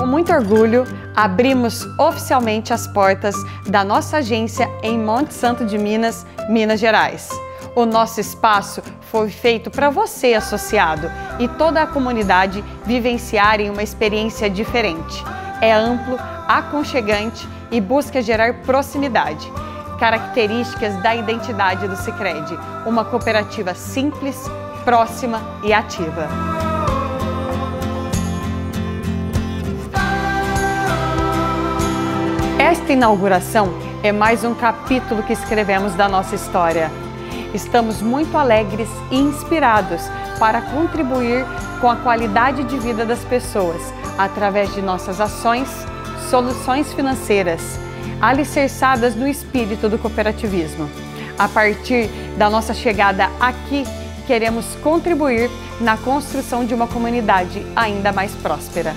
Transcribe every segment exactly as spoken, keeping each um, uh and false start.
muito orgulho, abrimos oficialmente as portas da nossa agência em Monte Santo de Minas, Minas Gerais. O nosso espaço foi feito para você, associado, e toda a comunidade vivenciarem uma experiência diferente. É amplo, aconchegante e busca gerar proximidade. Características da identidade do Sicredi, uma cooperativa simples, próxima e ativa. Esta inauguração é mais um capítulo que escrevemos da nossa história. Estamos muito alegres e inspirados para contribuir com a qualidade de vida das pessoas através de nossas ações, soluções financeiras, alicerçadas no espírito do cooperativismo. A partir da nossa chegada aqui, queremos contribuir na construção de uma comunidade ainda mais próspera.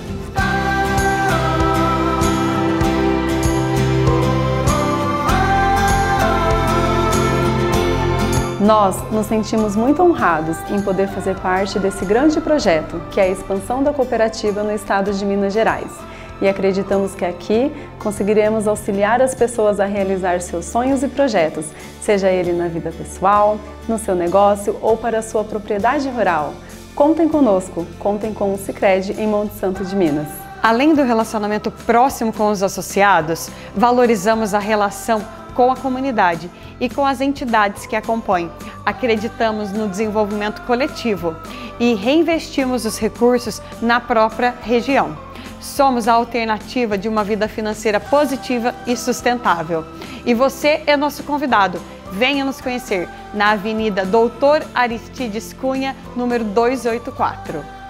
Nós nos sentimos muito honrados em poder fazer parte desse grande projeto, que é a expansão da cooperativa no estado de Minas Gerais. E acreditamos que aqui conseguiremos auxiliar as pessoas a realizar seus sonhos e projetos, seja ele na vida pessoal, no seu negócio ou para a sua propriedade rural. Contem conosco, contem com o Sicredi em Monte Santo de Minas. Além do relacionamento próximo com os associados, valorizamos a relação com a comunidade e com as entidades que a compõem. Acreditamos no desenvolvimento coletivo e reinvestimos os recursos na própria região. Somos a alternativa de uma vida financeira positiva e sustentável. E você é nosso convidado. Venha nos conhecer na Avenida Doutor Aristides Cunha, número duzentos e oitenta e quatro.